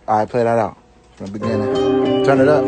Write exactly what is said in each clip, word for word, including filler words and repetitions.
Alright, play that out from the beginning. Turn it up.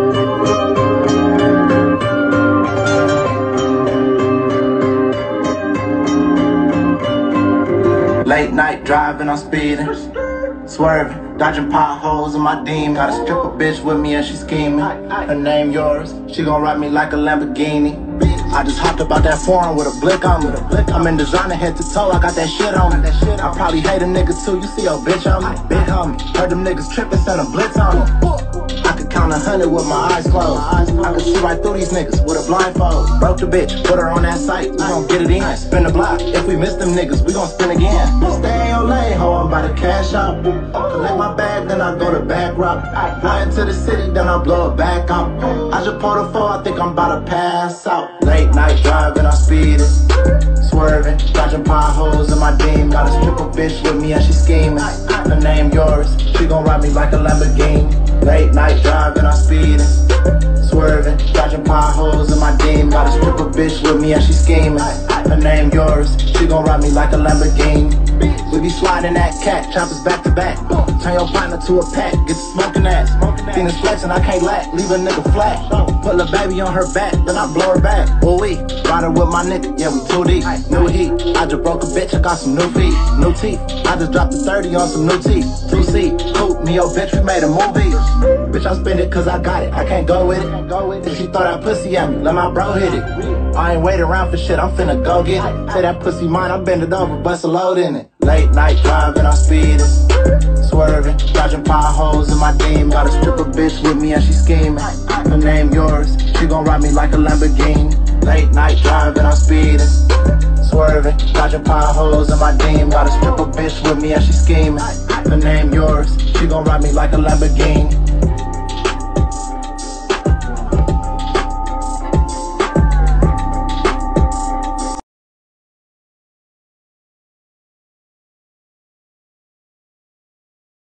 Late night driving, I'm speeding, swerving, dodging potholes in my demon. Got a stripper bitch with me and she scheming. Her name yours, she gon' ride me like a Lamborghini. I just hopped up out that foreign with a blick on me. I'm in designer head to toe, I got that shit on me. I probably hate a nigga too, you see your bitch on me. Big homie, heard them niggas trippin', send a blitz on me. I could count a hundred with my eyes closed. I could see right through these niggas with a blindfold. Broke the bitch, put her on that site, we gon' get it in. Spin the block, if we miss them niggas, we gon' spin again. Stay in your lane, ho, I'm about to cash out. Collect my bag, then I go to back route. Fly into the city, then I blow it back out. I just pulled a four, I think I'm about to pass out. Late night driving, I'm speeding, swerving, dodging potholes in my demon. Got a stripper bitch with me and she scheming. Her name yours, she gon' ride me like a Lamborghini. Late night driving, I'm speeding, swerving, dodging potholes in my demon. Got a stripper bitch with me and she scheming. Her name yours, she gon' ride me like a Lamborghini. We be sliding that cat, choppers back to back. Turn your partner to a pack, get the smoking ass. Fenix flexin', I can't lack, leave a nigga flat. Put a baby on her back, then I blow her back. Oh we, ride her with my nigga, yeah we too deep. New heat, I just broke a bitch, I got some new feet, new teeth. I just dropped the thirty on some new teeth. Two seat, coop me your bitch, we made a movie. Bitch I spend it cause I got it, I can't go with it. If she throw that pussy at me, let my bro hit it. I ain't wait around for shit, I'm finna go get it. Say that pussy mine, I bend it over, bust a load in it. Late night driving, I'm speeding, swerving, dodging potholes in my demon. Got a stripper bitch with me and she scheming. Her name yours, she gon' ride me like a Lamborghini. Late night driving, I'm speeding, swerving, dodging potholes in my demon. Got a stripper bitch with me and she scheming. Her name yours, she gon' ride me like a Lamborghini.